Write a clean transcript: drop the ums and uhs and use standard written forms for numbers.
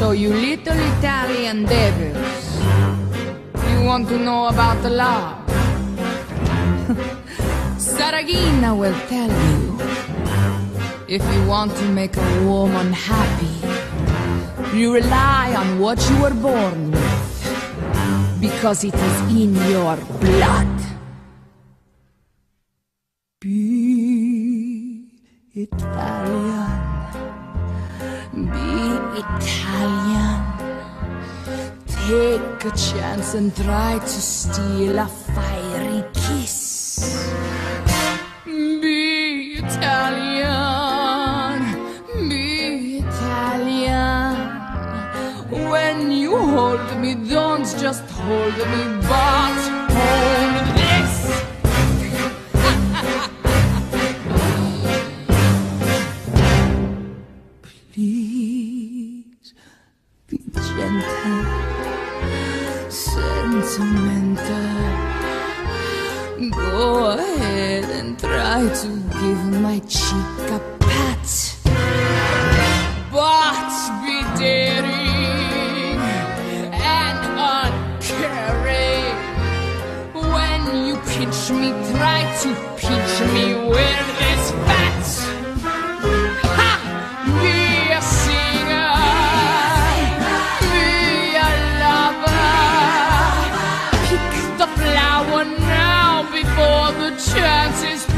So you little Italian devils, you want to know about the love? Saragina will tell you, if you want to make a woman happy, you rely on what you were born with, because it is in your blood. Be Italian, be Italian. Take a chance and try to steal a fiery kiss. Be Italian, be Italian. When you hold me, don't just hold me, but hold this. Please be gentle, sentimental. Go ahead and try to give my cheek a pat, but be daring and uncaring. When you pinch me, try to pinch me where there's fat. Ha! Be a singer, be a lover. Pick the flower now before the chance is